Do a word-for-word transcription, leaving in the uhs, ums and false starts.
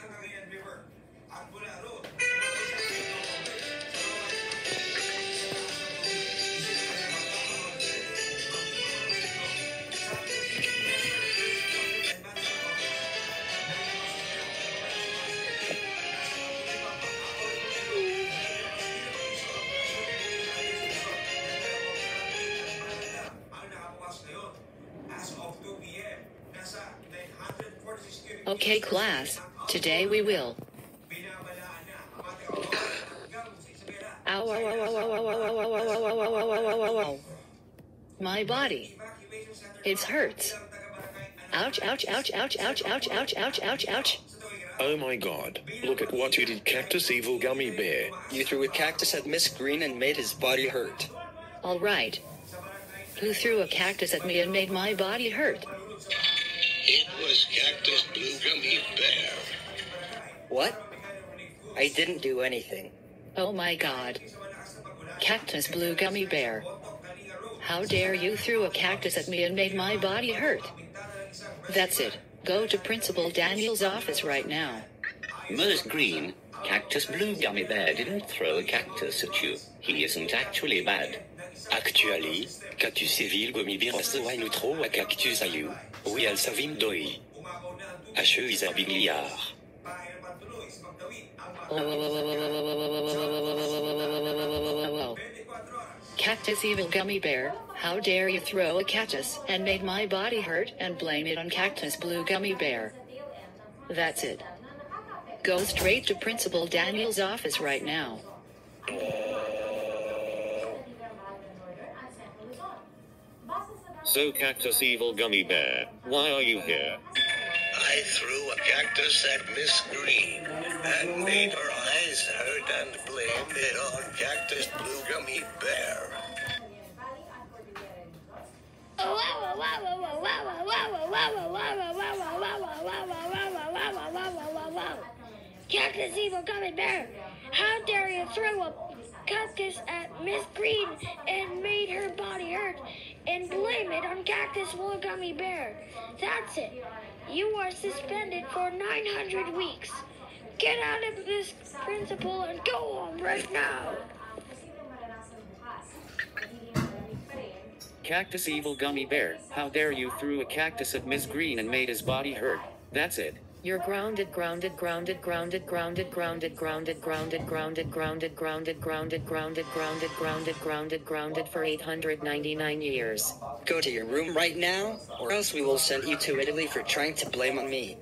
Okay class, today we will. Ow, ow, ow, ow, ow, ow, ow, ow, ow, ow, ow, ow, ow. My body. It hurts. Ouch, ouch, ouch, ouch, ouch, ouch, ouch, ouch, ouch, ouch. Oh my god, look at what you did, Cactus Evil Gummy Bear. You threw a cactus at Miss Green and made his body hurt. Alright. Who threw a cactus at me and made my body hurt? It was Cactus Blue Gummy Bear. What? I didn't do anything. Oh my god. Cactus Blue Gummy Bear. How dare you threw a cactus at me and made my body hurt? That's it. Go to Principal Daniel's office right now. Miss Green, Cactus Blue Gummy Bear didn't throw a cactus at you. He isn't actually bad. Actually, Cactus Evil Gummy Bear reçoit nous throw a cactus à you. We also him doi. H is a big liar. Cactus Evil Gummy Bear, how dare you throw a cactus and made my body hurt and blame it on Cactus Blue Gummy Bear. That's it. Go straight to Principal Daniel's office right now. So Cactus Evil Gummy Bear, why are you here? I threw a cactus at Miss Green and made her eyes hurt and blamed it on Cactus Blue Gummy Bear. Cactus Evil Gummy Bear, how dare you throw a cactus at Miss Green and made her body hurt and blame it on Cactus Blue Gummy Bear. That's it. You are suspended for nine hundred weeks. Get out of this principal and go home right now. Cactus Evil Gummy Bear, how dare you threw a cactus at Miss Green and made his body hurt. That's it. You're grounded, grounded, grounded, grounded, grounded, grounded, grounded, grounded, grounded, grounded, grounded, grounded, grounded, grounded, grounded, grounded, grounded for eight hundred ninety-nine years. Go to your room right now, or else we will send you to Italy for trying to blame on me.